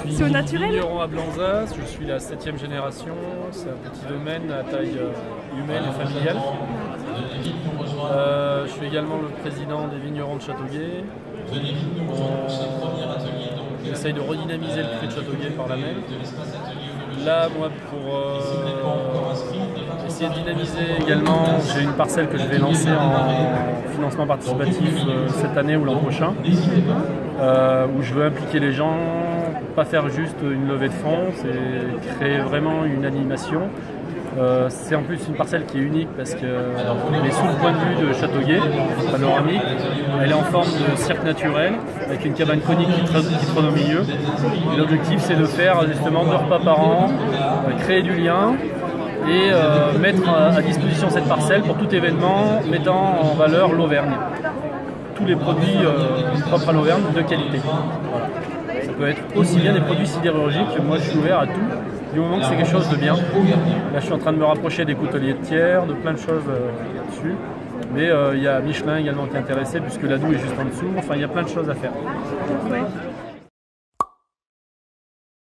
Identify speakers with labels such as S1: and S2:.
S1: suis
S2: C'est au naturel?
S1: vigneron à Blanzas, je suis la 7e génération, c'est un petit domaine à taille humaine et familiale. Je suis également le président des vignerons de Châteauguay. On essaye de redynamiser le prix de Châteauguay par la même. Là, moi, pour essayer de dynamiser également, j'ai une parcelle que je vais lancer en financement participatif cette année ou l'an prochain, où je veux impliquer les gens, pas faire juste une levée de fonds, c'est créer vraiment une animation. C'est en plus une parcelle qui est unique parce qu'elle est sous le point de vue de Châteauguay, panoramique. Elle est en forme de cirque naturel avec une cabane conique qui trône au milieu. L'objectif c'est de faire justement 2 repas par an, créer du lien et mettre à disposition cette parcelle pour tout événement mettant en valeur l'Auvergne. Tous les produits propres à l'Auvergne de qualité. Voilà. Ça peut être aussi bien des produits sidérurgiques, moi je suis ouvert à tout. Du moment que c'est quelque chose de bien. Là, je suis en train de me rapprocher des couteliers de tiers, de plein de choses là-dessus. Mais il y a Michelin également qui est intéressé, puisque la Doue est juste en dessous. Enfin, il y a plein de choses à faire.
S2: Ouais.